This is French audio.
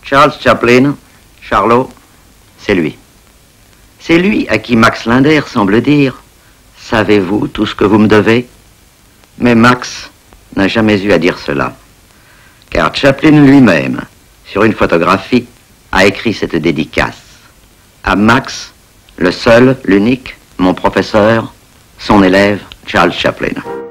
Charles Chaplin, Charlot, c'est lui. C'est lui à qui Max Linder semble dire « Savez-vous tout ce que vous me devez ?» Mais Max n'a jamais eu à dire cela. Car Chaplin lui-même, sur une photographie, a écrit cette dédicace. À Max, le seul, l'unique, mon professeur, son élève, Charles Chaplin.